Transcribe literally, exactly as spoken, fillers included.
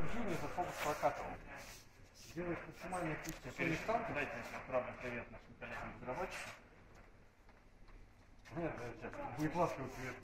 движение за фокус прокатывал. Делает максимальное пустие. Дайте мне правда привет нашим коллегам-разработчикам. Нет, сейчас будет ласковый привет.